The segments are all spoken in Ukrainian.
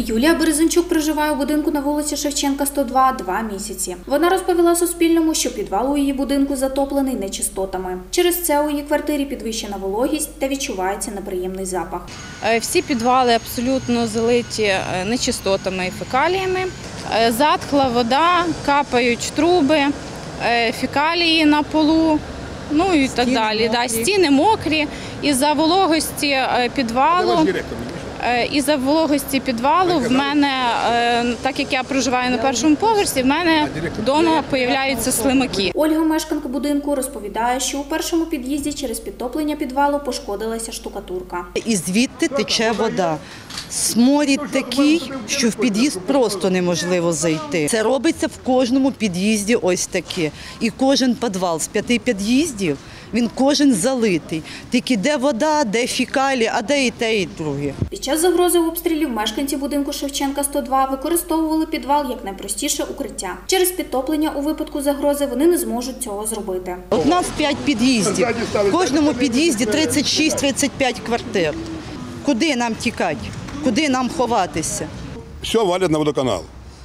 Юлія Березенчук проживає у будинку на вулиці Шевченка, 102 2 місяці. Вона розповіла Суспільному, що підвал у її будинку затоплений нечистотами. Через це у її квартирі підвищена вологість та відчувається неприємний запах. Всі підвали абсолютно залиті нечистотами і фекаліями. Затхла вода, капають труби, фекалії на полу, ну і так далі. Стіни мокрі. Із-за вологості підвалу в мене, так як я проживаю на першому поверсі, в мене вдома з'являються слимаки. Ольга, мешканка будинку, розповідає, що у першому під'їзді через підтоплення підвалу пошкодилася штукатурка. І звідти тече вода. Сморід такий, що в під'їзд просто неможливо зайти. Це робиться в кожному під'їзді ось таке. І кожен підвал з 5 під'їздів, він кожен залитий. Тільки де вода, де фекалії, а де і те, і друге. Під час загрози обстрілів мешканці будинку Шевченка, 102 використовували підвал як найпростіше укриття. Через підтоплення у випадку загрози вони не зможуть цього зробити. У нас 5 під'їздів. В кожному під'їзді 36-35 квартир. Куди нам тікати? Куди нам ховатися? Все валять на водоканал.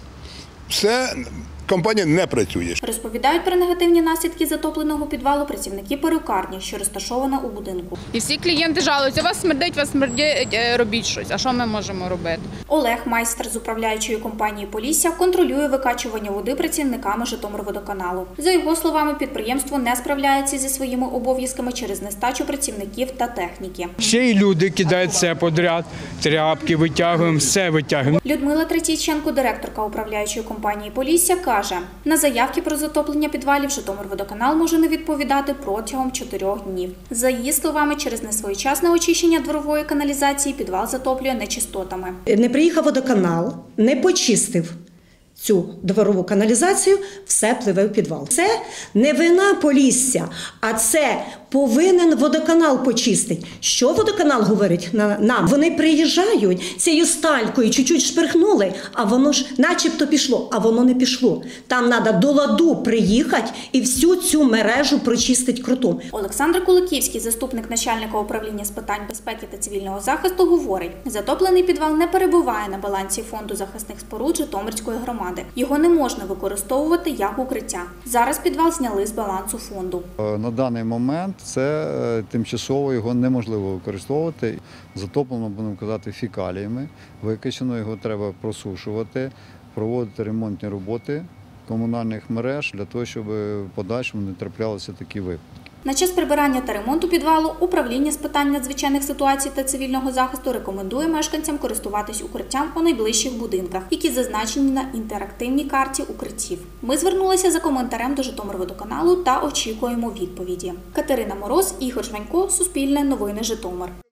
Все, компанія не працює. Розповідають про негативні наслідки затопленого підвалу працівники перукарні, що розташована у будинку. І всі клієнти жалуються, вас смердить, робіть щось. А що ми можемо робити? Олег, майстер з управляючої компанії «Полісся», контролює викачування води працівниками Житомирводоканалу. За його словами, підприємство не справляється зі своїми обов'язками через нестачу працівників та техніки. Ще й люди кидають все подряд, тряпки витягуємо, все витягуємо. Людмила Третійченко, директорка управляючої компанії «Полісся», каже, на заявки про затоплення підвалів Житомирводоканал може не відповідати протягом 4 днів. За її словами, через несвоєчасне очищення дворової каналізації підвал затоплює нечистотами. Не приїхав водоканал, не почистив цю дворову каналізацію, все пливе в підвал. Це не вина Полісся, а це повинен водоканал почистити. Що водоканал говорить нам? Вони приїжджають цією сталькою, чуть-чуть шпирхнули, а воно ж начебто пішло, а воно не пішло. Там треба до ладу приїхати і всю цю мережу прочистити крутом. Олександр Куликівський, заступник начальника управління з питань безпеки та цивільного захисту, говорить, затоплений підвал не перебуває на балансі фонду захисних споруд Житомирської громади. Його не можна використовувати як укриття. Зараз підвал зняли з балансу фонду. На даний момент це тимчасово його неможливо використовувати. Затоплено, будемо казати, фекаліями. Викачано, його треба просушувати, проводити ремонтні роботи комунальних мереж для того, щоб в подальшому не траплялися такі випадки. На час прибирання та ремонту підвалу управління з питань надзвичайних ситуацій та цивільного захисту рекомендує мешканцям користуватись укриттям у найближчих будинках, які зазначені на інтерактивній карті укриттів. Ми звернулися за коментарем до Житомирводоканалу та очікуємо відповіді. Катерина Мороз, Ігор Жванько, Суспільне новини, Житомир.